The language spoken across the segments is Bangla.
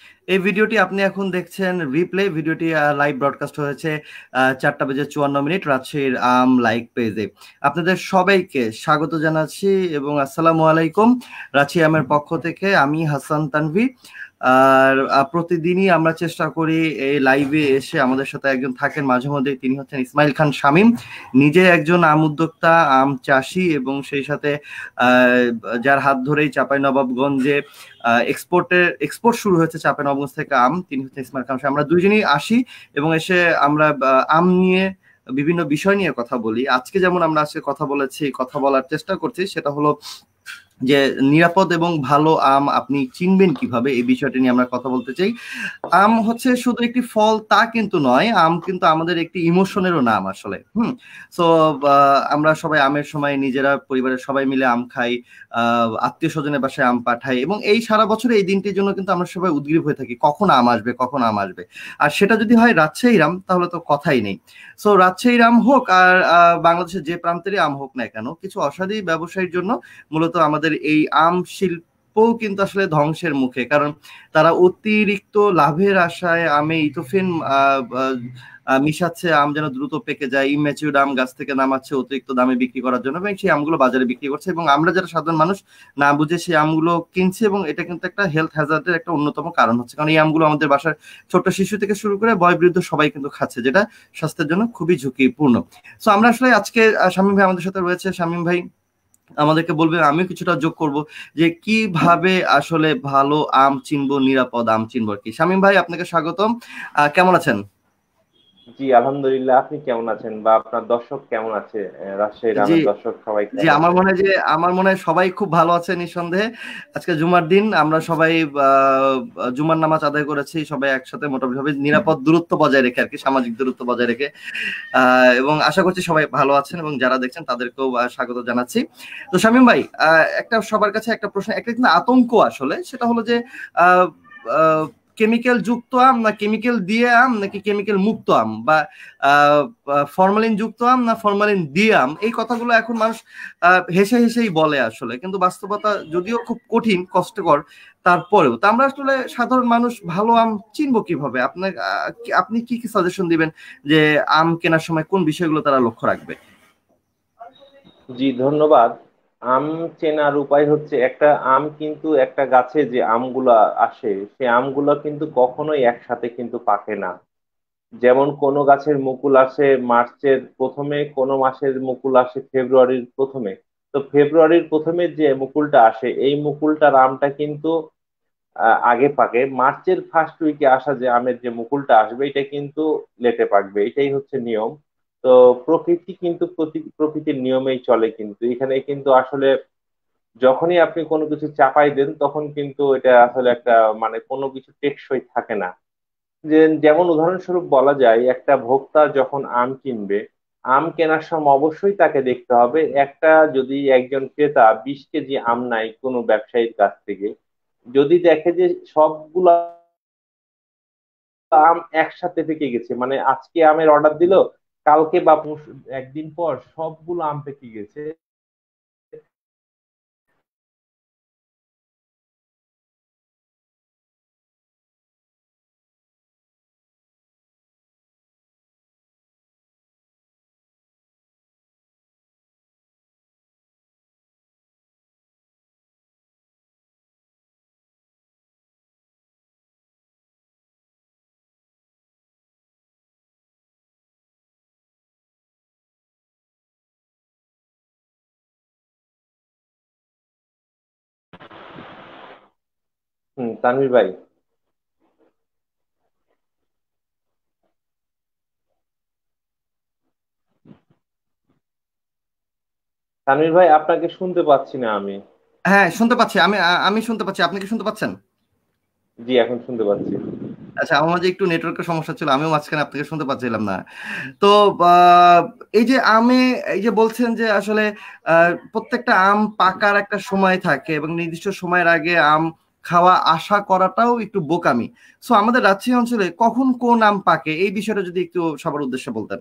এই ভিডিওটি আপনি এখন দেখছেন রিপ্লে। ভিডিওটি লাইভ ব্রডকাস্ট হয়েছে 4:54 রাজশাহীর লাইক পেজে। আপনাদের সবাইকে স্বাগত জানাচ্ছি এবং আসসালামু আলাইকুম। রাজশাহী আমের পক্ষ থেকে আমি হাসান তানভি। আর প্রতিদিনই আমরা চেষ্টা করি এই লাইভে এসে, আমাদের সাথে একজন থাকেন মাঝে মধ্যে, তিনি হচ্ছেন ইসমাইল খান শামীম। নিজে একজন আম উদ্যোক্তা, আম চাষি, এবং সেই সাথে যার হাত ধরেই চাঁপাইনবাবগঞ্জে এক্সপোর্ট শুরু হয়েছে চাঁপাইনবাবগঞ্জ থেকে আম, তিনি হচ্ছেন ইসমাইল খান শামীম। আমরা দুইজনই আসি এবং এসে আমরা আম নিয়ে বিভিন্ন বিষয় নিয়ে কথা বলি। আজকে যেমন আমরা আজকে কথা বলার চেষ্টা করছি, সেটা হলো যে নিরাপদ এবং ভালো আম আপনি চিনবেন কিভাবে, এই বিষয়টা নিয়ে আমরা কথা বলতে চাই। আম হচ্ছে শুধু একটি ফল তা কিন্তু নয়, আম কিন্তু আমাদের একটি ইমোশনেরও নাম আসলে। সো আমরা সবাই আমের সময় নিজেরা পরিবারের সবাই মিলে আম খাই, আত্মীয় স্বজনের বাসায় আম পাঠাই, এবং এই সারা বছরে এই দিনটির জন্য কিন্তু আমরা সবাই উদগ্রীব হয়ে থাকি, কখন আম আসবে, কখন আম আসবে। আর সেটা যদি হয় রাজশাহীর আম, তাহলে তো কথাই নেই। সো রাজশাহীর আম হোক আর বাংলাদেশের যে প্রান্তেরই আম হোক না কেন, কিছু অসাধু ব্যবসায়ীর জন্য মূলত আমাদের এই আম শিল্প কিন্তু আসলে ধ্বংসের মুখে, কারণ তারা অতিরিক্ত লাভের আশায় আমে ইথোফেন মিশাচ্ছে, আম যেন দ্রুত পেকে যায়, ইম্যাচিউরড আম গাছ থেকে নামাচ্ছে অতিরিক্ত দামে বিক্রি করার জন্য, এবং সেই আমগুলো বাজারে বিক্রি করছে, এবং আমরা যারা সাধারণ মানুষ না বুঝে সেই আমগুলো কিনছি, এবং এটা কিন্তু একটা হেলথ হ্যাজার্ডের একটা অন্যতম কারণ হচ্ছে, কারণ এই আমগুলো আমাদের বাসার ছোট্ট শিশু থেকে শুরু করে বয়োবৃদ্ধ সবাই কিন্তু খাচ্ছে, যেটা স্বাস্থ্যের জন্য খুবই ঝুঁকিপূর্ণ। সো আমরা আসলে আজকে শামীম ভাই আমাদের সাথে রয়েছে। শামীম ভাই আমাদেরকে বলবেন, আমি কিছুটা যোগ করব, যে কিভাবে আসলে ভালো আম চিনবো, নিরাপদ আম চিনবো আর কি। শামীম ভাই, আপনাকে স্বাগতম। কেমন আছেন? জি, আলহামদুলিল্লাহ। আপনি কেমন আছেন বা আপনার দর্শক কেমন আছে? রাজশাহী জি, গ্রামের দর্শক সবাই জি, কেমন আছে? আমার মনে হয় সবাই খুব ভালো আছে নিঃসন্দেহে। আজকে জুমার দিন, আমরা সবাই জুমার নামাজ আদায় করেছি সবাই একসাথে, মোটামুটি ভাবে নিরাপদ দূরত্ব বজায় রেখে আর কি, সামাজিক দূরত্ব বজায় রেখে। এবং আশা করছি সবাই ভালো আছেন, এবং যারা দেখছেন তাদেরকেও স্বাগত জানাচ্ছি। তো শামীম ভাই, একটা সবার কাছে একটা প্রশ্ন, একটা কিন্তু আতঙ্ক আসলে, সেটা হলো যে কেমিক্যাল যুক্ত আম না কেমিক্যাল দিয়ে আম, নাকি কেমিক্যাল মুক্ত আম, বা ফরমালিন যুক্ত আম না ফরমালিন দিয়ে আম, এই কথাগুলো এখন মানুষ হেসে হেসেই বলে আসলে, কিন্তু বাস্তবতা যদিও খুব কঠিন, কষ্টকর, তারপরেও তো আমরা আসলে সাধারণ মানুষ ভালো আম চিনবো কিভাবে? আপনি কি কি সাজেশন দিবেন যে আম কেনার সময় কোন বিষয়গুলো তারা লক্ষ্য রাখবে? জি, ধন্যবাদ। আম চেনার উপায় হচ্ছে, একটা আম কিন্তু একটা গাছে যে আমগুলা আসে, সে আমগুলা কিন্তু কখনোই একসাথে কিন্তু পাকে না। যেমন কোনো গাছের মুকুল আসে মার্চের প্রথমে, কোনো মাসের মুকুল আসে ফেব্রুয়ারির প্রথমে। তো ফেব্রুয়ারির প্রথমে যে মুকুলটা আসে, এই মুকুলটার আমটা কিন্তু আগে পাকে। মার্চের ফার্স্ট উইকে আসা যে আমের যে মুকুলটা আসবে, এটা কিন্তু লেটে পাকবে। এটাই হচ্ছে নিয়ম। তো প্রকৃতি কিন্তু প্রকৃতির নিয়মেই চলে। কিন্তু এখানে কিন্তু আসলে যখনই আপনি কোনো কিছু চাপাই দেন, তখন কিন্তু এটা আসলে একটা মানে কোনো কিছু টেকসই থাকে না। যেমন উদাহরণস্বরূপ বলা যায়, একটা ভোক্তা যখন আম কিনবে, আম কেনার সময় অবশ্যই তাকে দেখতে হবে, একটা যদি একজন ক্রেতা 20 কেজি আম নেয় কোনো ব্যবসায়ীর কাছ থেকে, যদি দেখে যে সবগুলা আম একসাথে পেকে গেছে, মানে আজকে আমের অর্ডার দিল, কালকে বা একদিন পর সবগুলো আম পেকে গেছে, তানভীর ভাই, তানভীর ভাই, আপনাকে শুনতে পাচ্ছি না আমি। হ্যাঁ, শুনতে পাচ্ছি, আমি শুনতে পাচ্ছি। আপনি কি শুনতে পাচ্ছেন? জি, এখন শুনতে পাচ্ছি। আচ্ছা, আমার মাঝে একটু নেটওয়ার্কের সমস্যা ছিল, আমিও মাঝখানে আপনাকে শুনতে পাচ্ছিলাম না। তো আহ, এই যে এই যে বলছেন যে আসলে প্রত্যেকটা আম পাকার একটা সময় থাকে, এবং নির্দিষ্ট সময়ের আগে আম খাওয়া আশা করাটাও একটু বোকামি। সো আমাদের রাজশাহী অঞ্চলে কখন কোন আম পাকে, এই বিষয়টা যদি একটু সবার উদ্দেশ্যে বলতেন।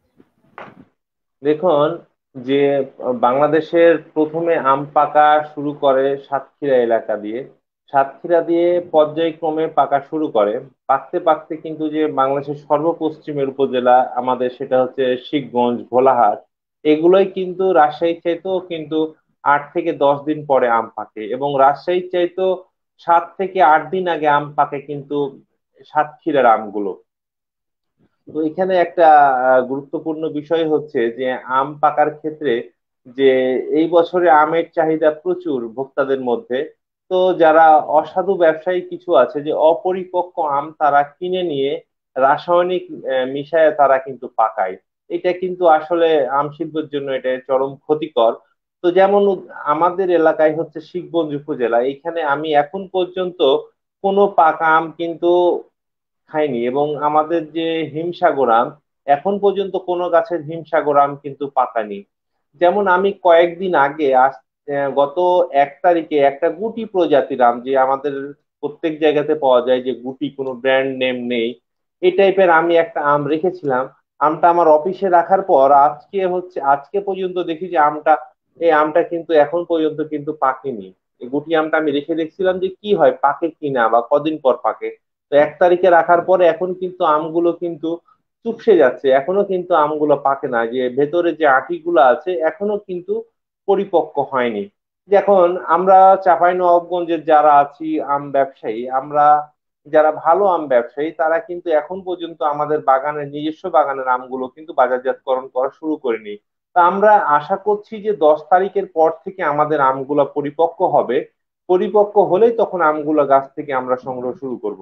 দেখুন, যে বাংলাদেশের প্রথমে আম পাকা শুরু করে সাতক্ষীরা এলাকা দিয়ে। সাতক্ষীরা দিয়ে পর্যায়ক্রমে পাকা শুরু করে। পাকতে পাকতে কিন্তু যে বাংলাদেশের সর্বপশ্চিমের উপজেলা আমাদের, সেটা হচ্ছে শিবগঞ্জ, ভোলাহাট, এগুলোই কিন্তু রাজশাহীর চাইতেও কিন্তু 8 থেকে 10 দিন পরে আম পাকে, এবং রাজশাহীর চাইতেও 7 থেকে 8 দিন আগে আম পাকে কিন্তু সাতক্ষীরার আমগুলো। তো এখানে একটা গুরুত্বপূর্ণ বিষয় হচ্ছে যে আম পাকার ক্ষেত্রে যে এই বছরে আমের চাহিদা প্রচুর ভোক্তাদের মধ্যে। তো যারা অসাধু ব্যবসায়ী কিছু আছে, যে অপরিপক্ক আম তারা কিনে নিয়ে রাসায়নিক মিশায় তারা কিন্তু পাকায়। এটা কিন্তু আসলে আম শিল্পের জন্য এটা চরম ক্ষতিকর। তো যেমন আমাদের এলাকায় হচ্ছে শিবগঞ্জ উপজেলা, এখানে আমি এখন পর্যন্ত কোনো পাকা আম কিন্তু খাইনি, এবং আমাদের যে হিমসাগর আম, এখন পর্যন্ত কোনো গাছের হিমসাগর আম কিন্তু পাকানি। যেমন আমি কয়েকদিন আগে গত 1 তারিখে একটা গুটি প্রজাতির আম, যে আমাদের প্রত্যেক জায়গাতে পাওয়া যায়, যে গুটি, কোনো ব্র্যান্ড নেম নেই, এই টাইপের আমি একটা আম রেখেছিলাম। আমটা আমার অফিসে রাখার পর আজকে পর্যন্ত দেখি যে এই আমটা কিন্তু এখন পর্যন্ত কিন্তু পাকেনি। এই গুটি আমটা আমি রেখে দেখছিলাম যে কি হয়, পাকে কিনা বা কদিন পর পাকে। তো 1 তারিখে রাখার পরে এখন কিন্তু আমগুলো কিন্তু চুপসে যাচ্ছে, এখনো কিন্তু আমগুলো পাকে না, যে ভেতরে যে আটিগুলো আছে এখনো কিন্তু পরিপক্ক হয়নি। এখন আমরা চাঁপাইনবাবগঞ্জের যারা আছি আম ব্যবসায়ী, আমরা যারা ভালো আম ব্যবসায়ী, তারা কিন্তু এখন পর্যন্ত আমাদের বাগানের, নিজস্ব বাগানের আমগুলো কিন্তু বাজারজাতকরণ করা শুরু করিনি। তা আমরা আশা করছি যে 10 তারিখের পর থেকে আমাদের আমগুলো পরিপক্ক হবে। পরিপক্ক হলেই তখন আমগুলো গাছ থেকে আমরা সংগ্রহ শুরু করব।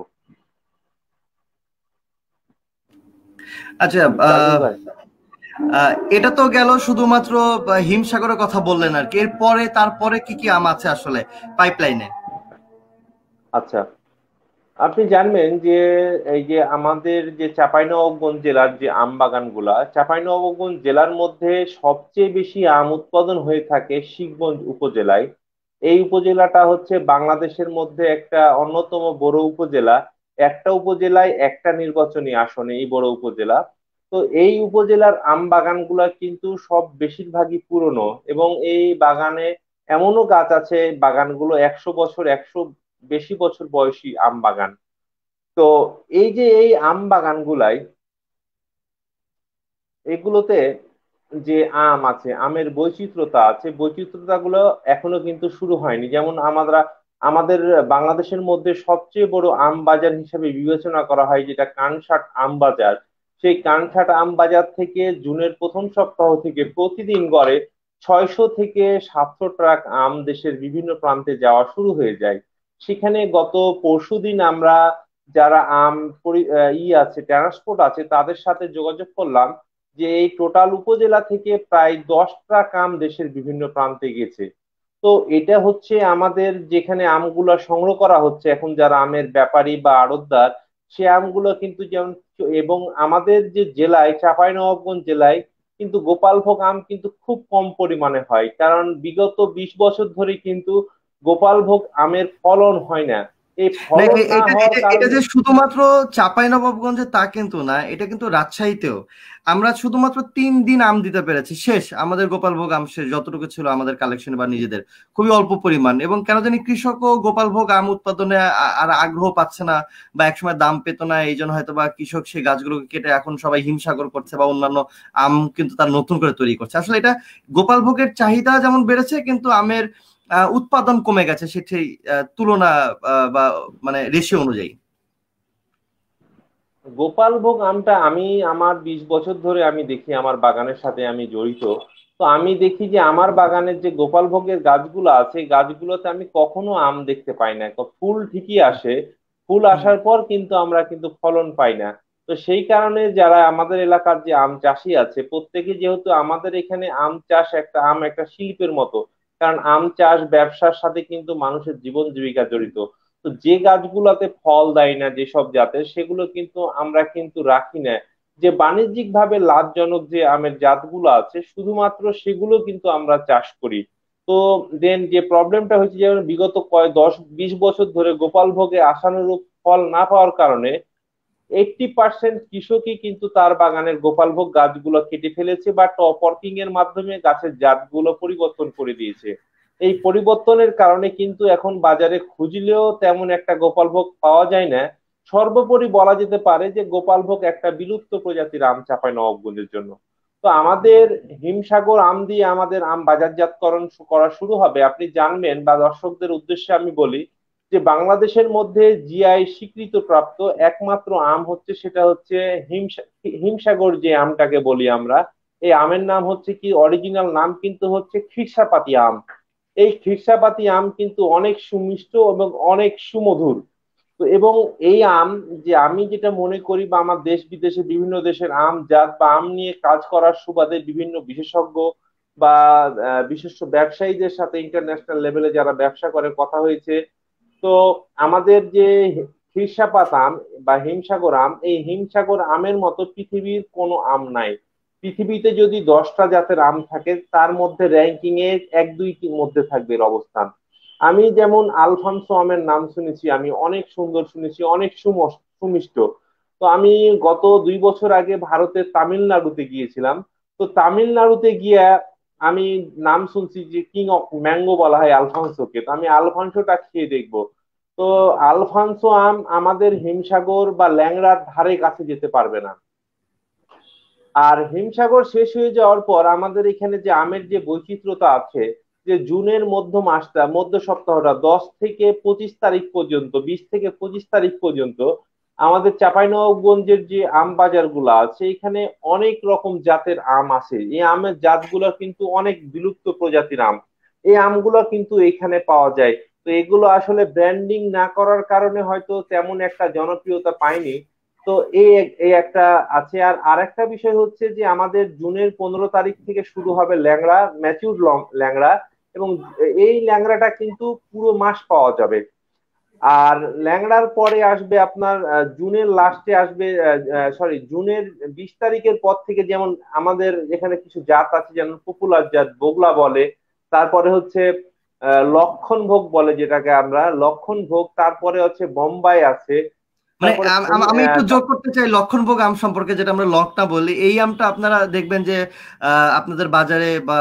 আচ্ছা, তাজুল ভাই। এটা তো গেল শুধুমাত্র হিমসাগরের কথা বললেন আর কি। এরপরে তারপরে কি কি আম আছে আসলে পাইপলাইনে? আচ্ছা, আপনি জানবেন যে এই যে আমাদের যে চাঁপাইনবাবগঞ্জ জেলার যে আম বাগানগুলা, চাঁপাইনবাবগঞ্জ জেলার মধ্যে সবচেয়ে বেশি আম উৎপাদন হয়ে থাকে শিবগঞ্জ উপজেলায়। এই উপজেলাটা হচ্ছে বাংলাদেশের মধ্যে একটা অন্যতম বড় উপজেলা। একটা উপজেলায় একটা নির্বাচনী আসনে এই বড় উপজেলা। তো এই উপজেলার আম বাগানগুলা কিন্তু সব বেশিরভাগই পুরনো, এবং এই বাগানে এমনও গাছ আছে, বাগানগুলো 100 বছর, 100 বেশি বছর বয়সী আম বাগান। তো এই যে এই আম বাগানগুলাই, এগুলোতে যে আম আছে, আমের বৈচিত্র্যতা আছে, বৈচিত্র্যতা গুলো এখনো কিন্তু শুরু হয়নি। যেমন আমাদের বাংলাদেশের মধ্যে সবচেয়ে বড় আম বাজার হিসেবে বিবেচনা করা হয় যেটা কানসাট আম বাজার। সেই কানসাট আম বাজার থেকে জুনের প্রথম সপ্তাহ থেকে প্রতিদিন গড়ে 600 থেকে 700 ট্রাক আম দেশের বিভিন্ন প্রান্তে যাওয়া শুরু হয়ে যায়। সেখানে গত পরশুদিন আমরা যারা আছে, ট্রান্সপোর্ট আছে, তাদের সাথে যোগাযোগ করলাম যে এই টোটাল উপজেলা থেকে প্রায় 10টা দেশের বিভিন্ন প্রান্তে গেছে। তো এটা হচ্ছে আমাদের যেখানে আমগুলো সংগ্রহ করা হচ্ছে এখন, যারা আমের ব্যাপারী বা আড়তদার, সে আমগুলো কিন্তু যেমন, এবং আমাদের যে জেলায় চাঁপাইনবাবগঞ্জ জেলায় কিন্তু গোপালভোগ আম কিন্তু খুব কম পরিমাণে হয়, কারণ বিগত 20 বছর ধরে কিন্তু গোপালভোগ আমের ফলন হয় না। এই না, ফলন না এটা হওয়ার এটা এটা কারণে। যে শুধুমাত্র চাঁপাইনবাবগঞ্জে তা কিন্তু না, এটা কিন্তু রাজশাহীতেও আমরা শুধুমাত্র 3 দিন আম দিতে পেরেছি, শেষ আমাদের গোপালভোগ আম শেষ, যতটুকু ছিল আমাদের কালেকশন বা নিজেদের খুবই অল্প পরিমাণ। এবং কেন জানি কৃষকও গোপালভোগ আম উৎপাদনে আর আগ্রহ পাচ্ছে না, বা একসময় দাম পেত না, এই জন্য হয়তো বা কৃষক সেই গাছগুলোকে কেটে এখন সবাই হিমসাগর করছে বা অন্যান্য আম কিন্তু তার নতুন করে তৈরি করছে। আসলে এটা গোপালভোগের চাহিদা যেমন বেড়েছে, কিন্তু আমের উৎপাদন কমে গেছে সেটি তুলনা বা মানে রেশিও অনুযায়ী। গোপালভোগ আমটা আমি আমার 20 বছর ধরে আমি দেখি, আমার বাগানের সাথে আমি জড়িত। তো আমি দেখি যে আমার বাগানের যে গোপালভোগের গাছগুলো আছে, এই গাছগুলোতে আমি কখনো আম দেখতে পাই না। ফুল ঠিকই আসে, ফুল হুম। আসার পর কিন্তু আমরা কিন্তু ফলন পাই না। তো সেই কারণে যারা আমাদের এলাকার যে আম চাষি আছে, প্রত্যেকে, যেহেতু আমাদের এখানে আম চাষ একটা শিল্পের মতো, কারণ আম চাষ ব্যবসার সাথে কিন্তু মানুষের জীবন জীবিকা জড়িত। তো যে গাছগুলোতে ফল দেয় না, যেসব জাতের, সেগুলো কিন্তু আমরা কিন্তু রাখি না। যে বাণিজ্যিক ভাবে লাভজনক যে আমের জাতগুলো আছে, শুধুমাত্র সেগুলো কিন্তু আমরা চাষ করি। তো দেন যে প্রবলেমটা হচ্ছে, যেমন বিগত 10-20 বছর ধরে গোপাল ভোগে আশানুরূপ ফল না পাওয়ার কারণে 80% কৃষকই কিন্তু তার বাগানের গোপালভোগ গাছগুলো কেটে ফেলেছে, বা টপ ওয়ার্কিং এর মাধ্যমে গাছের জাতগুলো পরিবর্তন করে দিয়েছে। এই পরিবর্তনের কারণে কিন্তু এখন বাজারে খুঁজলেও তেমন একটা গোপালভোগ পাওয়া যায় না। সর্বোপরি বলা যেতে পারে যে গোপালভোগ একটা বিলুপ্ত প্রজাতির আম চাঁপাইনবাবগঞ্জের জন্য। তো আমাদের হিমসাগর আম দিয়ে আমাদের আম বাজারজাতকরণ করা শুরু হবে। আপনি জানবেন, বা দর্শকদের উদ্দেশ্যে আমি বলি, যে বাংলাদেশের মধ্যে জিআই স্বীকৃত প্রাপ্ত একমাত্র আম হচ্ছে, সেটা হচ্ছে হিমসাগর যে আমটাকে বলি আমরা। এই আমের নাম হচ্ছে কি, অরিজিনাল নাম কিন্তু হচ্ছে খিরসাপাতি আম। এই খিরসাপাতি আম কিন্তু অনেক সুমিষ্ট এবং অনেক সুমধুর। তো এবং এই আম, যে আমি যেটা মনে করি, বা আমার দেশ বিদেশে বিভিন্ন দেশের আম জাত বা আম নিয়ে কাজ করার সুবাদে বিভিন্ন বিশেষজ্ঞ বা বিশিষ্ট ব্যবসায়ীদের সাথে ইন্টারন্যাশনাল লেভেলে যারা ব্যবসা করে কথা হয়েছে। তো আমাদের যে খিরসাপাত আম বা হিমসাগর আম, এই হিমসাগর আমের মতো পৃথিবীর কোনো আম নাই। পৃথিবীতে যদি 10টা জাতের আম থাকে, তার মধ্যে র্যাঙ্কিং এ 1-2টির মধ্যে থাকবে এর অবস্থান। আমি যেমন আলফানসো আমের নাম শুনেছি, আমি অনেক সুন্দর শুনেছি, অনেক সুমিষ্ট। তো আমি গত 2 বছর আগে ভারতের তামিলনাড়ুতে গিয়েছিলাম। তো তামিলনাড়ুতে গিয়ে আমি নাম শুনছি যে কিং অফ ম্যাঙ্গো বলা হয় আলফানসোকে। তো আমি আলফানসোটা খেয়ে দেখবো। তো আলফানসো আম আমাদের হিমসাগর বা ল্যাংড়ার ধারে কাছে যেতে পারবে না। আর হিমসাগর শেষ হয়ে যাওয়ার পর আমাদের এখানে যে আমের যে বৈচিত্র্যতা আছে, যে জুনের মধ্য মাসটা, মধ্য সপ্তাহটা 10 থেকে 25 তারিখ পর্যন্ত, 20 থেকে 25 তারিখ পর্যন্ত আমাদের চাঁপাইনবাবগঞ্জের যে আম বাজার গুলা আছে, এখানে অনেক রকম জাতের আম আছে। এই আমের জাতগুলো কিন্তু অনেক বিলুপ্ত প্রজাতির আম। এই আমগুলো কিন্তু এখানে পাওয়া যায়। তো এগুলো আসলে ব্র্যান্ডিং না করার কারণে হয়তো তেমন একটা জনপ্রিয়তা পায়নি। তো এই এই একটা আছে। আর আরেকটা বিষয় হচ্ছে যে আমাদের জুনের 15 তারিখ থেকে শুরু হবে ল্যাংড়া, ম্যাচিউর ল্যাংড়া। এবং এই ল্যাংড়াটা কিন্তু পুরো মাস পাওয়া যাবে। আর ল্যাংড়ার পরে আসবে আপনার জুনের লাস্টে আসবে, সরি, জুনের 20 তারিখের পর থেকে যেমন আমাদের এখানে কিছু জাত আছে, যেমন পপুলার জাত বগলা বলে, তারপরে হচ্ছে লক্ষণ ভোগ বলে, যেটাকে আমরা লক্ষণ ভোগ, তারপরে হচ্ছে বোম্বাই আছে, মানে তারপরে আমি একটু যোগ করতে চাই লক্ষণভোগ আম সম্পর্কে, যেটা আমরা লকটা বলি। এই আমটা আপনারা দেখবেন যে আপনাদের বাজারে বা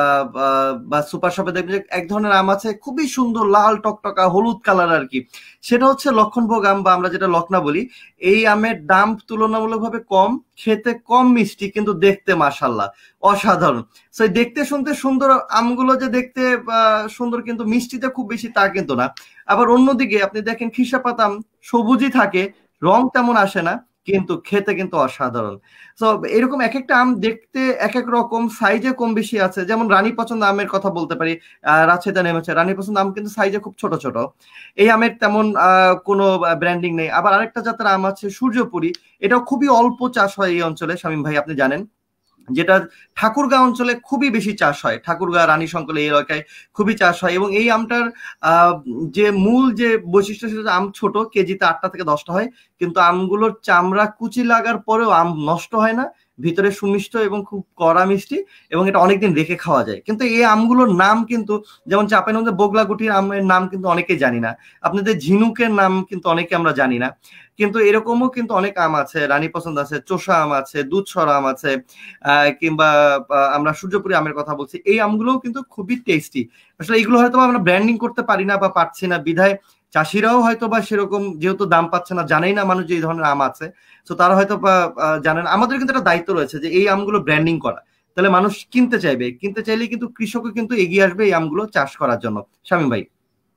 বা সুপার শপে দেখবেন যে এক ধরনের আম আছে, খুবই সুন্দর লাল টকটকা হলুদ কালার আর কি। সেটা হচ্ছে লক্ষণভোগ আম বা আমরা যেটা লকনা বলি। এই আমের দাম তুলনামূলকভাবে কম, খেতে কম মিষ্টি, কিন্তু দেখতে মাশাল্লাহ অসাধারণ। তো এই দেখতে শুনতে সুন্দর আমগুলো যে দেখতে সুন্দর, কিন্তু মিষ্টিতে খুব বেশি তা কিন্তু না। আবার অন্যদিকে আপনি দেখেন খিরসাপাত আম সবুজই থাকে, রং তেমন আসে না, কিন্তু খেতে কিন্তু অসাধারণ। তো এরকম এক একটা আম দেখতে এক এক রকম, সাইজে কম বেশি আছে। যেমন রানী পছন্দ আমের কথা বলতে পারি, রাজশাহীতে নেমেছে রানী পছন্দ আম, কিন্তু সাইজে খুব ছোট ছোট। এই আমের তেমন কোনো ব্র্যান্ডিং নেই। আবার আরেকটা জাতের আম আছে সূর্যপুরী, এটাও খুবই অল্প চাষ হয় এই অঞ্চলে, শামীম ভাই আপনি জানেন, যেটা ঠাকুরগাঁও অঞ্চলে খুবই বেশি চাষ হয়, ঠাকুরগাঁও রানী শঙ্কর এই এলাকায় খুবই চাষ হয়। এবং এই আমটার আহ, যে মূল যে বৈশিষ্ট্য, সেটা আম ছোট, কেজিতে 8টা থেকে 10টা হয়, কিন্তু আমগুলোর চামড়া কুচি লাগার পরেও আম নষ্ট হয় না, ভিতরে সুমিষ্ট এবং খুব কড়া মিষ্টি, এবং এটা অনেকদিন রেখে খাওয়া যায়। কিন্তু এই আমগুলোর নাম কিন্তু, যেমন চাঁপাইনবাবগঞ্জে বগলাগুটির আমের নাম কিন্তু অনেকেই জানি না, আপনাদের ঝিনুকের নাম কিন্তু অনেকে আমরা জানি না। কিন্তু এরকমও কিন্তু অনেক আম আছে, রানী পছন্দ আছে, চোষা আম আছে, দুধসরা আম আছে, কিংবা আমরা সূর্যপুরী আমের কথা বলছি। এই আমগুলোও কিন্তু খুবই টেস্টি। আসলে এগুলো হয়তো আমরা ব্র্যান্ডিং করতে পারি না বা পারছি না বিধায় চাষিরাও হয়তো বা সেরকম, যেহেতু দাম পাচ্ছে না, জানেই না মানুষ যে এই ধরনের আম আছে, তো তারা হয়তো বা জানেন। আমাদের কিন্তু একটা দায়িত্ব রয়েছে যে এই আমগুলো ব্র্যান্ডিং করা, তাহলে মানুষ কিনতে চাইবে, কিনতে চাইলে কিন্তু কৃষকও কিন্তু এগিয়ে আসবে এই আমগুলো চাষ করার জন্য। শামীম ভাই।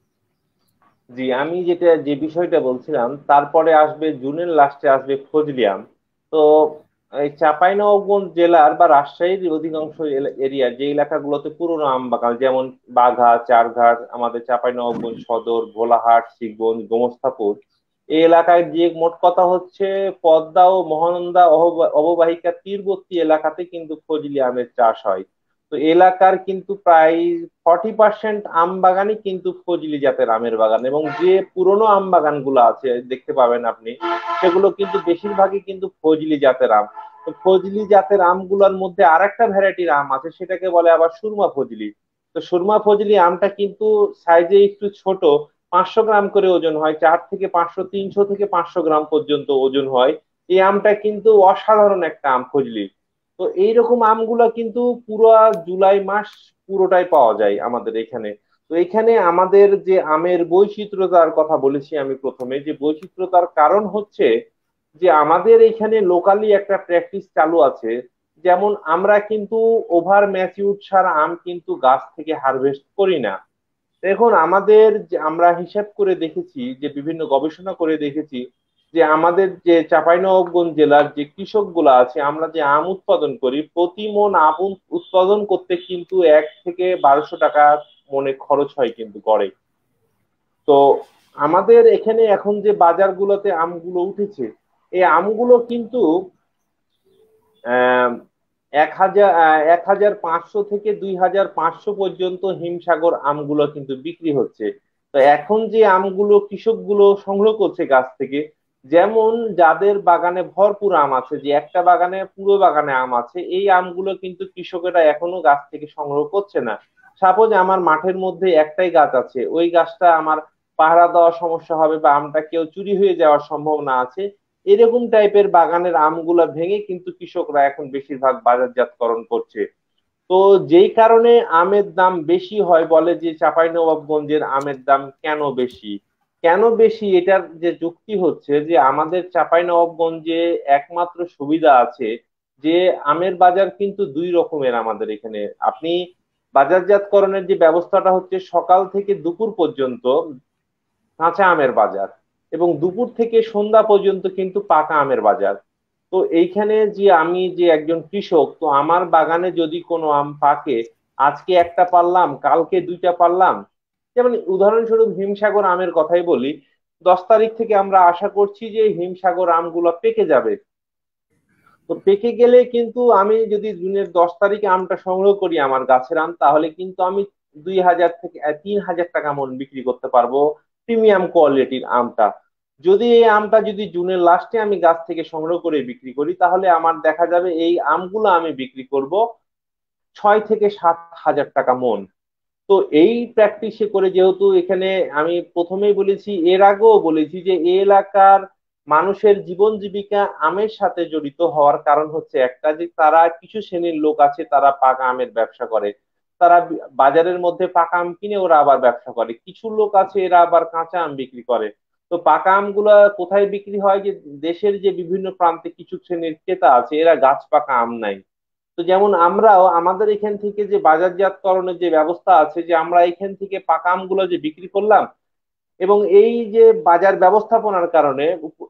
জি, আমি যেটা যে বিষয়টা বলছিলাম, তারপরে আসবে জুনের লাস্টে আসবে ফজলি আম। তো এই চাঁপাইনবাবগঞ্জ জেলার বা রাজশাহীর অধিকাংশ এরিয়া, যে এলাকাগুলোতে পুরোনো আম বাগান, যেমন বাঘা, চারঘাট, আমাদের চাঁপাইনবাবগঞ্জ সদর, ভোলাহাট, শিবগঞ্জ, গোমস্তাপুর, এই এলাকায় যে মোট কথা হচ্ছে পদ্মা ও মহানন্দা অববাহিকা তীরবর্তী এলাকাতে কিন্তু ফজলি আমের চাষ হয়। তো এলাকার কিন্তু প্রায় 40% আম বাগানই কিন্তু ফজলি জাতের আমের বাগান। এবং যে পুরনো আম বাগান গুলো আছে দেখতে পাবেন আপনি, সেগুলো কিন্তু বেশিরভাগই কিন্তু ফজলি জাতের আম। তো ফজলি জাতের আমগুলোর মধ্যে আরেকটা ভ্যারাইটির আম আছে, সেটাকে বলে আবার সুরমা ফজলি। তো সুরমা ফজলি আমটা কিন্তু সাইজে একটু ছোট, 500 গ্রাম করে ওজন হয়, 4 থেকে 500, 300 থেকে 500 গ্রাম পর্যন্ত ওজন হয়। এই আমটা কিন্তু অসাধারণ একটা আম ফজলি। তো এইরকম আমগুলা কিন্তু পুরো জুলাই মাস পুরোটাই পাওয়া যায় আমাদের এখানে। তো তো এখানে আমাদের যে আমের বৈচিত্র্যতার কথা বলেছি আমি প্রথমে, যে বৈচিত্র্যতার কারণ হচ্ছে যে আমাদের এখানে লোকালি একটা প্র্যাকটিস চালু আছে। যেমন আমরা কিন্তু ওভার ম্যাচিউরড ছাড়া আম কিন্তু গাছ থেকে হারভেস্ট করি না। দেখুন আমাদের আমরা হিসাব করে দেখেছি, যে বিভিন্ন গবেষণা করে দেখেছি, যে আমাদের যে চাঁপাইনবাবগঞ্জ জেলার যে কৃষকগুলো আছে, আমরা যে আম উৎপাদন করি, প্রতি মন আম উৎপাদন করতে কিন্তু 1 থেকে 1200 টাকা মনে খরচ হয় কিন্তু গড়ে। তো আমাদের এখানে এখন যে বাজারগুলোতে আমগুলো উঠেছে, এই আমগুলো কিন্তু আহ 1500 থেকে 2500 পর্যন্ত হিমসাগর আমগুলো কিন্তু বিক্রি হচ্ছে। তো এখন যে আমগুলো কৃষকগুলো সংগ্রহ করছে গাছ থেকে, যেমন যাদের বাগানে ভরপুর আম আছে, যে একটা বাগানে পুরো বাগানে আম আছে, এই আমগুলো কিন্তু কৃষকেরা এখনো গাছ থেকে সংগ্রহ করছে না। সাপোজ আমার মাঠের মধ্যে একটাই গাছ আছে, ওই গাছটা আমার পাহারা দেওয়ার সমস্যা হবে বা আমটা কেউ চুরি হয়ে যাওয়ার সম্ভাবনা আছে, এরকম টাইপের বাগানের আমগুলা ভেঙে কিন্তু কৃষকরা এখন বেশিরভাগ বাজারজাতকরণ করছে। তো যেই কারণে আমের দাম বেশি হয়, বলে যে চাঁপাইনবাবগঞ্জের আমের দাম কেন বেশি। কেন বেশি এটার যে যুক্তি হচ্ছে, যে আমাদের চাঁপাইনবাবগঞ্জে একমাত্র সুবিধা আছে যে আমের বাজার কিন্তু দুই রকমের আমাদের এখানে। আপনি বাজারজাতকরণের যে ব্যবস্থাটা হচ্ছে সকাল থেকে দুপুর পর্যন্ত কাঁচা আমের বাজার, এবং দুপুর থেকে সন্ধ্যা পর্যন্ত কিন্তু পাকা আমের বাজার। তো এইখানে যে আমি যে একজন কৃষক, তো আমার বাগানে যদি কোনো আম পাকে, আজকে একটা পারলাম, কালকে দুইটা পারলাম। যেমন উদাহরণস্বরূপ হিমসাগর আমের কথাই বলি, 10 তারিখ থেকে আমরা আশা করছি যে হিমসাগর আমগুলো পেকে যাবে। তো পেকে গেলে কিন্তু আমি যদি জুনের 10 তারিখে আমটা সংগ্রহ করি আমার গাছের আম, তাহলে কিন্তু আমি 2000 থেকে 3000 টাকা মন বিক্রি করতে পারবো প্রিমিয়াম কোয়ালিটির আমটা। যদি এই আমটা যদি জুনের লাস্টে আমি গাছ থেকে সংগ্রহ করে বিক্রি করি, তাহলে আমার দেখা যাবে এই আমগুলো আমি বিক্রি করব 6 থেকে 7 হাজার টাকা মন। তো এই প্র্যাকটিসে করে, যেহেতু এখানে আমি প্রথমেই বলেছি, এর আগেও বলেছি, যে এই এলাকার মানুষের জীবন জীবিকা আমের সাথে জড়িত হওয়ার কারণ হচ্ছে একটা, যে তারা কিছু শ্রেণীর লোক আছে তারা পাকা আমের ব্যবসা করে। তারা বাজারের মধ্যে পাকা আম কিনে ওরা আবার ব্যবসা করে। কিছু লোক আছে এরা আবার কাঁচা আম বিক্রি করে। তো পাকা আমগুলা কোথায় বিক্রি হয়, যে দেশের যে বিভিন্ন প্রান্তে কিছু শ্রেণীর ক্রেতা আছে, এরা গাছ পাকা আম নাই। তো যেমন আমরাও আমাদের এখান থেকে যে বাজারজাতকরণের যে ব্যবস্থা আছে, যে আমরা এখান থেকে পাকা আমগুলো যে বিক্রি করলাম, এবং এই যে বাজার ব্যবস্থাপনার কারণে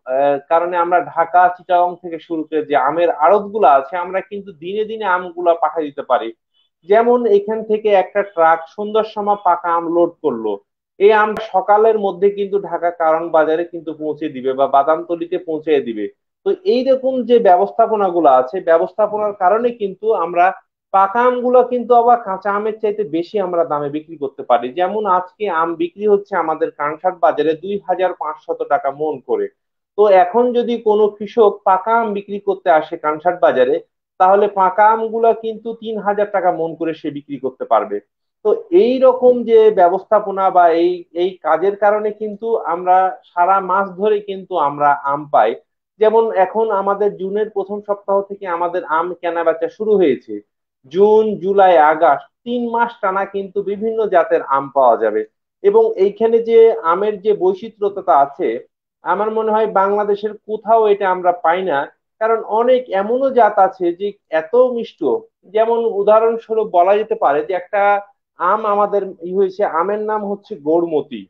কারণে আমরা ঢাকা চিটাগং থেকে শুরু করে যে আমের আড়ত গুলো আছে, আমরা কিন্তু দিনে দিনে আমগুলা পাঠিয়ে দিতে পারি। যেমন এখান থেকে একটা ট্রাক সন্ধ্যার সময় পাকা আম লোড করলো, এই আম সকালের মধ্যে কিন্তু ঢাকা কারণ বাজারে কিন্তু পৌঁছে দিবে বা বাদামতলিতে পৌঁছে দিবে। তো এইরকম যে ব্যবস্থাপনা গুলো আছে, ব্যবস্থাপনার কারণে কিন্তু আমরা পাকা আমগুলো কিন্তু আবার কাঁচা আমের চাইতে বেশি আমরা দামে বিক্রি করতে পারি। যেমন আজকে আম বিক্রি হচ্ছে আমাদের কানসাট বাজারে 2500 টাকা মন করে। তো এখন যদি কোনো কৃষক পাকা আম বিক্রি করতে আসে কানসাট বাজারে, তাহলে পাকা আমগুলা কিন্তু 3000 টাকা মন করে সে বিক্রি করতে পারবে। তো এই রকম যে ব্যবস্থাপনা বা এই এই কাজের কারণে কিন্তু আমরা সারা মাস ধরে কিন্তু আমরা আম পাই। যেমন এখন আমাদের জুনের প্রথম সপ্তাহ থেকে আমাদের আম কেনা বেচা শুরু হয়েছে। জুন জুলাই আগস্ট 3 মাস টানা কিন্তু বিভিন্ন জাতের আম পাওয়া যাবে। এবং এইখানে যে আমের যে বৈচিত্র্যতা আছে, আমার মনে হয় বাংলাদেশের কোথাও এটা আমরা পাই না। কারণ অনেক এমনও জাত আছে যে এত মিষ্ট। যেমন উদাহরণস্বরূপ বলা যেতে পারে যে একটা আম আমাদের হয়েছে, আমের নাম হচ্ছে গৌরমতি।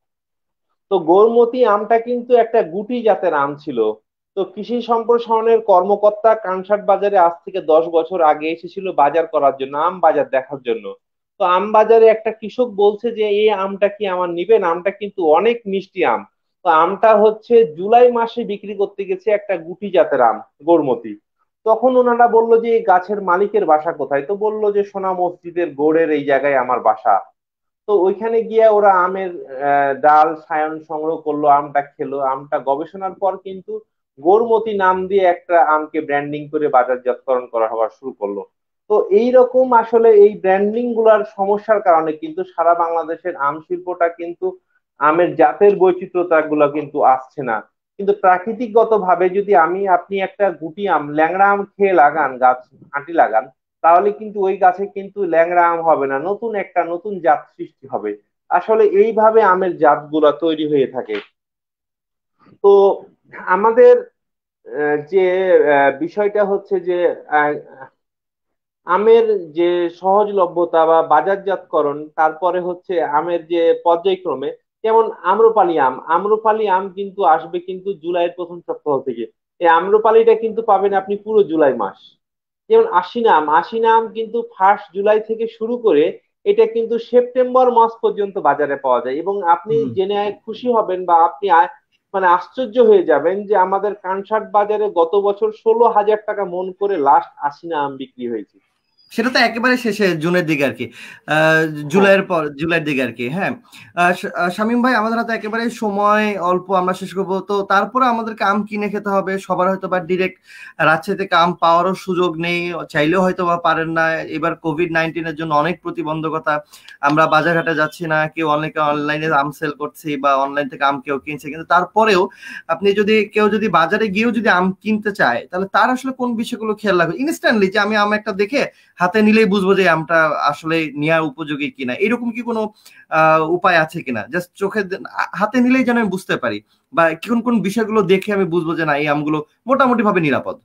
তো গৌরমতি আমটা কিন্তু একটা গুটি জাতের আম ছিল। তো কৃষি সম্প্রসারণের কর্মকর্তা কানসাট বাজারে আজ থেকে 10 বছর আগে এসেছিল বাজার করার জন্য, আম বাজার দেখার জন্য। তো আম বাজারে একটা কৃষক বলছে যে এই আমটা কি আমার নিবেন, আমটা কিন্তু অনেক মিষ্টি আম। তো আমটা হচ্ছে জুলাই মাসে বিক্রি করতে গেছে একটা গুটি জাতের আম, গৌরমতি। তখন ওনারা বললো যে এই গাছের মালিকের বাসা কোথায়, তো বললো যে সোনা মসজিদের গোড়ের এই জায়গায় আমার বাসা। তো ওইখানে গিয়ে ওরা আমের ডাল সায়ন সংগ্রহ করলো, আমটা খেলো, আমটা গবেষণার পর কিন্তু গৌরমতি নাম দিয়ে একটা আমকে ব্র্যান্ডিং করে বাজারজাতকরণ করা হওয়া শুরু করলো। তো এই রকম আসলে এই ব্র্যান্ডিং গুলার সমস্যার কারণে কিন্তু সারা বাংলাদেশের আম শিল্পটা কিন্তু আমের জাতের বৈচিত্র্যতা গুলা কিন্তু আসছে না। কিন্তু প্রাকৃতিকগত ভাবে যদি আমি আপনি একটা গুটি আম ল্যাংড়া আম খেয়ে লাগান, গাছ আঁটি লাগান, তাহলে কিন্তু ওই গাছে কিন্তু ল্যাংড়া আম হবে না, নতুন একটা নতুন জাত সৃষ্টি হবে। আসলে এইভাবে আমের জাতগুলা তৈরি হয়ে থাকে। তো আমাদের যে বিষয়টা হচ্ছে যে আহ, আমের যে সহজলভ্যতা বা বাজারজাতকরণ, তারপরে হচ্ছে আমের যে পর্যায়ক্রমে, যেমন আম্রপালি আম কিন্তু আসবে কিন্তু জুলাইয়ের প্রথম সপ্তাহ থেকে। এই আম্রপালিটা কিন্তু পাবেন আপনি পুরো জুলাই মাস। যেমন আশিনা আম কিন্তু 1 জুলাই থেকে শুরু করে এটা কিন্তু সেপ্টেম্বর মাস পর্যন্ত বাজারে পাওয়া যায়। এবং আপনি হুম। জেনে খুশি হবেন বা আপনি মানে আশ্চর্য হয়ে যাবেন যে আমাদের কানসাট বাজারে গত বছর 16,000 টাকা মন করে লাস্ট আশিনা আম বিক্রি হয়েছে। সেটা তো একেবারে শেষে জুনের দিকে আর কি, হ্যাঁ, জুলাইয়ের পর, জুলাইয়ের দিকে আর কি। হ্যাঁ, শামীম ভাই, আমাদের হাতে একেবারে সময় অল্প, আমরা শেষ করবো তো। তারপরে আমাদেরকে আম কিনে খেতে হবে। সবার হয়তো বা ডিরেক্ট রাজশাহী থেকে আম পাওয়ারও সুযোগ নেই, চাইলেও হয়তো বা পারেন না। এবার কোভিড-19 জন্য অনেক প্রতিবন্ধকতা, আমরা বাজারঘাটে যাচ্ছি না, কেউ অনেকে অনলাইনে আম সেল করছি বা অনলাইন থেকে আম কেউ কিনছে, কিন্তু তারপরেও আপনি যদি, কেউ যদি বাজারে গিয়েও যদি আম কিনতে চায়, তাহলে তার আসলে কোন বিষয়গুলো খেয়াল রাখবে ইনস্ট্যান্টলি, যে আমি আম একটা দেখে হাতে নিলেই বুঝবো যে আমটা আসলে নেওয়ার উপযোগী কিনা? এরকম কি কোনো উপায় আছে কিনা? জাস্ট চোখে হাতে নিলেই যেন আমি বুঝতে পারি, বা কোন কোন বিষয়গুলো দেখে আমি বুঝবো যে না, এই আমগুলো মোটামুটি ভাবে নিরাপদ?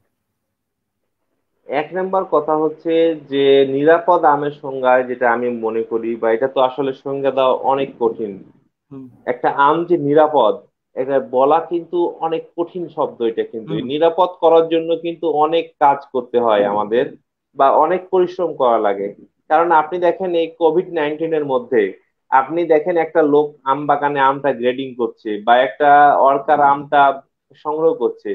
এক নাম্বার কথা হচ্ছে যে নিরাপদ আমের সংজ্ঞায় যেটা আমি মনে করি, বা এটা তো আসলে সংজ্ঞা দেওয়া অনেক কঠিন। হুম। একটা আম যে নিরাপদ, এটা বলা কিন্তু অনেক কঠিন শব্দ। এটা কিন্তু হুম। এই নিরাপদ করার জন্য কিন্তু অনেক কাজ করতে হয় আমাদের, বা অনেক পরিশ্রম করা লাগে। কারণ আপনি দেখেন এই কোভিড-19 মধ্যে, আপনি দেখেন একটা লোক আম বাগানে আমটা গ্রেডিং করছে বা একটা অর্কার আমটা সংগ্রহ করছে,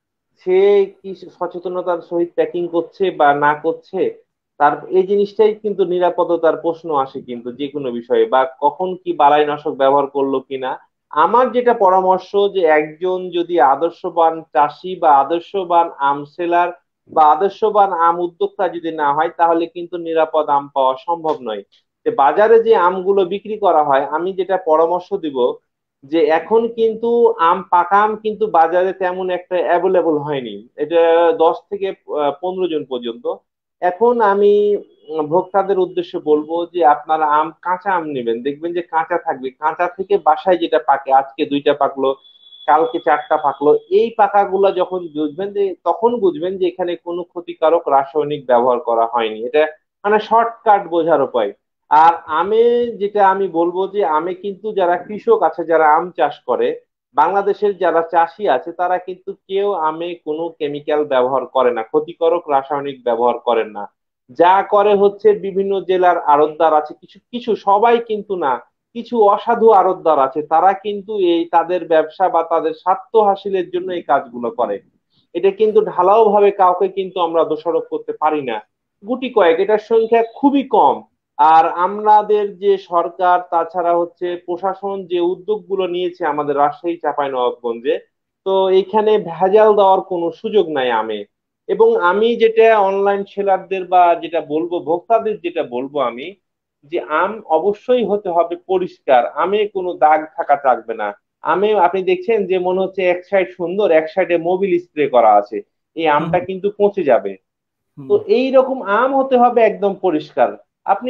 সে কি সচেতনতার সহিত প্যাকিং করছে বা না করছে, তার এই জিনিসটাই কিন্তু নিরাপত্তার প্রশ্ন আসে কিন্তু যে কোনো বিষয়ে, বা কখন কি বালাইনাশক ব্যবহার করলো কিনা। আমার যেটা পরামর্শ, যে একজন যদি আদর্শবান চাষি বা আদর্শবান আম সেলার বা আদর্শবান আম উদ্যোক্তা যদি না হয়, তাহলে কিন্তু নিরাপদ আম পাওয়া সম্ভব নয়। যে বাজারে যে আমগুলো বিক্রি করা হয়, আমি যেটা পরামর্শ দিব, যে এখন কিন্তু পাকা আম কিন্তু বাজারে তেমন একটা অ্যাভেলেবল হয়নি। এটা 10 থেকে 15 জন পর্যন্ত। এখন আমি ভোক্তাদের উদ্দেশ্যে বলবো যে আপনারা কাঁচা আম নেবেন, দেখবেন যে কাঁচা থাকবে, কাঁচা থেকে বাসায় যেটা পাকে, আজকে 2টা পাকলো, কালকে 4টা পাকলো, এই পাকাগুলো যখন বুঝবেন, যে তখন বুঝবেন যে এখানে কোনো ক্ষতিকারক রাসায়নিক ব্যবহার করা হয়নি। এটা মানে শর্টকাট বোঝার উপায়। আর যেটা আমি বলবো, যে কিন্তু যারা কৃষক আছে, যারা আম চাষ করে, বাংলাদেশের যারা চাষি আছে, তারা কিন্তু কেউ কোনো কেমিক্যাল ব্যবহার করে না, ক্ষতিকারক রাসায়নিক ব্যবহার করেন না। যা করে হচ্ছে বিভিন্ন জেলার আড়তদার আছে, কিছু কিছু, সবাই কিন্তু না, কিছু অসাধু আড়তদার আছে, তারা কিন্তু এই তাদের ব্যবসা বা তাদের স্বার্থ হাসিলের জন্য এই কাজগুলো করে। এটা কিন্তু ঢালাও ভাবে কাউকে কিন্তু আমরা দোষারোপ করতে পারি না। গুটি কয়েক, এটার সংখ্যা খুবই কম। আর আমাদের যে সরকার, তাছাড়া হচ্ছে প্রশাসন যে উদ্যোগগুলো নিয়েছে আমাদের রাজশাহী চাঁপাইনবাবগঞ্জে, তো এখানে ভেজাল দেওয়ার কোনো সুযোগ নাই আমে। এবং আমি যেটা অনলাইন সেলারদের বা যেটা বলবো ভোক্তাদের, যেটা বলবো আমি, যে অবশ্যই হতে হবে পরিষ্কার, কোনো দাগ থাকা থাকবে না। আপনি দেখছেন যে মনে হচ্ছে এক সাইড সুন্দর, এক সাইডে মোবিল স্প্রে করা আছে, এই হুম। আমটা কিন্তু পচে যাবে। হুম। তো এই রকম আম হতে হবে একদম পরিষ্কার। আপনি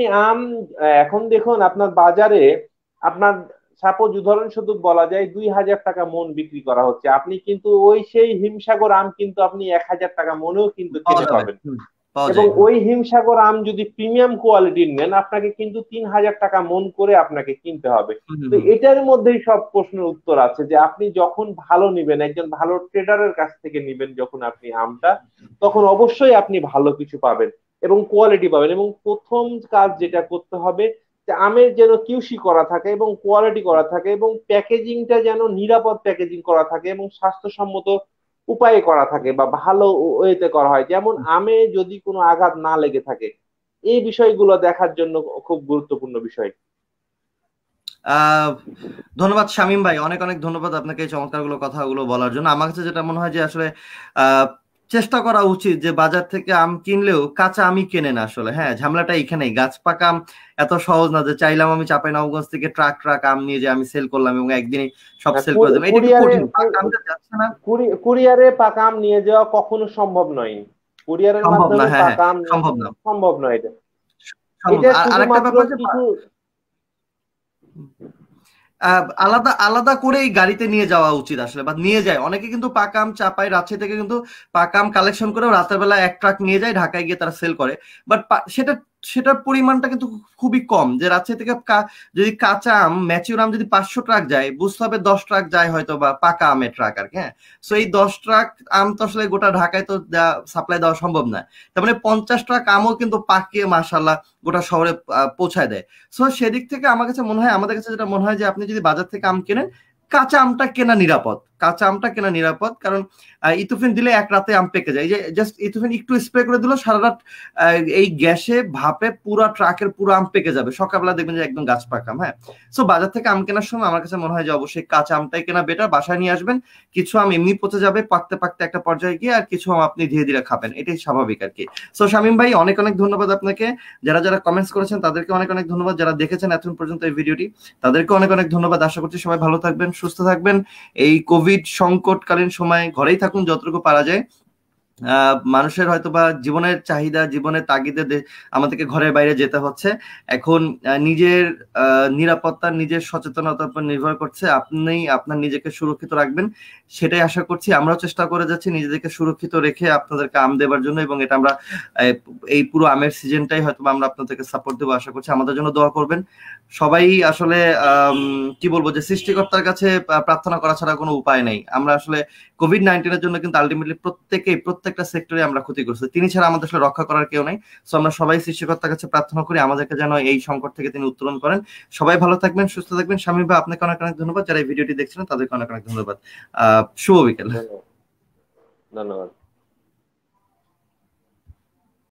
এখন দেখুন আপনার বাজারে, আপনার সাপোজ উদাহরণ শুধু বলা যায় 2,000 টাকা মন বিক্রি করা হচ্ছে, আপনি কিন্তু ওই সেই হিমসাগর আম কিন্তু আপনি 1,000 টাকা মনেও কিন্তু পাওয়া কিনে যাবে। পাবেন। হুম। পাওয়া এবং যায়। হুম। ওই হিমসাগর আম যদি প্রিমিয়াম কোয়ালিটির নেন, আপনাকে কিন্তু 3,000 টাকা মন করে আপনাকে কিনতে হবে। হুম। তো হুম। এটার মধ্যেই সব প্রশ্নের উত্তর আছে, যে আপনি যখন ভালো নিবেন, একজন ভালো ট্রেডারের কাছ থেকে নিবেন যখন আপনি আমটা, তখন অবশ্যই আপনি ভালো কিছু পাবেন এবং কোয়ালিটি পাবেন। এবং প্রথম কাজ যেটা করতে হবে, যে আমের যেন কিউসি করা থাকে এবং কোয়ালিটি করা থাকে, এবং প্যাকেজিংটা যেন নিরাপদ প্যাকেজিং করা থাকে এবং স্বাস্থ্যসম্মত উপায়ে করা থাকে বা ভালো ওয়েতে করা হয়, যেমন আমে যদি কোনো আঘাত না লেগে থাকে। এই বিষয়গুলো দেখার জন্য খুব গুরুত্বপূর্ণ বিষয়। আহ ধন্যবাদ শামীম ভাই, অনেক অনেক ধন্যবাদ আপনাকে এই চমৎকারগুলো কথাগুলো বলার জন্য। আমার কাছে যেটা মনে হয় যে আসলে আহ চেষ্টা করা উচিত যে বাজার থেকে আম কিনলেও কাঁচা আমই কেনে না আসলে। হ্যাঁ, ঝামেলাটা এখানেই। গাছ পাকা আম এত সহজ না যে চাইলাম আমি চাঁপাইনবাবগঞ্জ থেকে ট্রাক ট্রাক আম নিয়ে যে আমি সেল করলাম এবং একদিনই সব সেল করে দেবো, এটা একটু কুরিয়ারে কঠিন, পাকা আমটা যাচ্ছে না। কুরিয়ারে পাকা আম নিয়ে যাওয়া কখনো সম্ভব নয়। কুরিয়ারের সম্ভব না, মাধ্যমে হ্যাঁ হ্যাঁ, পাকা আম সম্ভব না। সম্ভব নয় এটা। সম্ভব এটা না। আর আরেকটা শুধুমাত্র ব্যাপার যে কিছু আলাদা আলাদা করে এই গাড়িতে নিয়ে যাওয়া উচিত আসলে, বা নিয়ে যায় অনেকে কিন্তু পাকা আম চাপায়, রাজশাহী থেকে কিন্তু পাকা আম কালেকশন করেও রাতের বেলা এক ট্রাক নিয়ে যায়, ঢাকায় গিয়ে তারা সেল করে। বাট সেটার পরিমাণটা কিন্তু খুবই কম। যে রাজশাহী থেকে যদি কাঁচা আম ম্যাচিউর আম যদি 500 ট্রাক যায়, বুঝতে হবে 10 ট্রাক যায় হয়তো বা পাকা আমের ট্রাক আর কি, হ্যাঁ। সো এই 10 ট্রাক আম তো আসলে গোটা ঢাকায় তো সাপ্লাই দেওয়া সম্ভব না। তার মানে 50 ট্রাক আমও কিন্তু পাকিয়ে মাশাল্লাহ গোটা শহরে পৌঁছায় দেয়। সো সেদিক থেকে আমার কাছে মনে হয়, আমাদের কাছে যেটা মনে হয়, যে আপনি যদি বাজার থেকে আম কেনেন, কাঁচা আমটা কেনা নিরাপদ, কাঁচা আমটা কেনা নিরাপদ। কারণ ইথোফেন দিলে এক রাতে আম পেকে যায়। এই যে জাস্ট ইথোফেন একটু স্প্রে করে দিল, সারা রাত এই গ্যাসে ভাপে পুরা ট্রাকের পুরো আম পেকে যাবে, সকালবেলা দেখবেন যে একদম গাছ পাকা আম, হ্যাঁ। সো বাজার থেকে আম কেনার সময় আমার কাছে মনে হয় যে অবশ্যই কাঁচা আমটাই কেনা বেটার। বাসায় নিয়ে আসবেন, কিছু আম এমনি পচে যাবে পাকতে পাকতে একটা পর্যায়ে গিয়ে, আর কিছু আম আপনি ধীরে ধীরে খাবেন, এটাই স্বাভাবিক আর কি। সো শামীম ভাই, অনেক অনেক ধন্যবাদ আপনাকে। যারা যারা কমেন্টস করেছেন তাদেরকে অনেক অনেক ধন্যবাদ। যারা দেখেছেন এখন পর্যন্ত এই ভিডিওটি, তাদেরকে অনেক অনেক ধন্যবাদ। আশা করছি সবাই ভালো থাকবেন, সুস্থ থাকবেন। এই কোভিড সংকটকালীন সময় ঘরেই থাকুন যতটুকু পারা যায়। মানুষের হয়তো বা জীবনের চাহিদা, জীবনের তাগিদে আমাদেরকে ঘরের বাইরে যেতে হচ্ছে এখন। নিজের নিরাপত্তা, নিজের সচেতনতার উপর নির্ভর করছে। আপনি আপনার নিজেকে সুরক্ষিত রাখবেন, সেটাই আশা করছি। আমরাও চেষ্টা করে যাচ্ছি নিজেদেরকে সুরক্ষিত রেখে আপনাদেরকে আম দেবার জন্য, এবং এটা আমরা এই পুরো আমের সিজনটাই হয়তো আমরা আপনাদেরকে সাপোর্ট দেবো। আশা করছি আমাদের জন্য দোয়া করবেন সবাই। আসলে কি বলবো, যে সৃষ্টিকর্তার কাছে প্রার্থনা করা ছাড়া কোনো উপায় নেই। আমরা আসলে কোভিড-19 জন্য কিন্তু আলটিমেটলি প্রত্যেকটা সেক্টরে আমরা ক্ষতিগ্রস্ত, তিনি ছাড়া আমাদের আসলে রক্ষা করার কেউ নাই। সো আমরা সবাই সৃষ্টিকর্তার কাছে প্রার্থনা করি আমাদেরকে যেন এই সংকট থেকে তিনি উত্তোলন করেন। সবাই ভালো থাকবেন, সুস্থ থাকবেন। শামীম ভাই, আপনাকে অনেক অনেক ধন্যবাদ। যারা এই ভিডিওটি দেখছিলেন তাদেরকে অনেক অনেক ধন্যবাদ। শুভ বিকেল। ধন্যবাদ। ধন্যবাদ।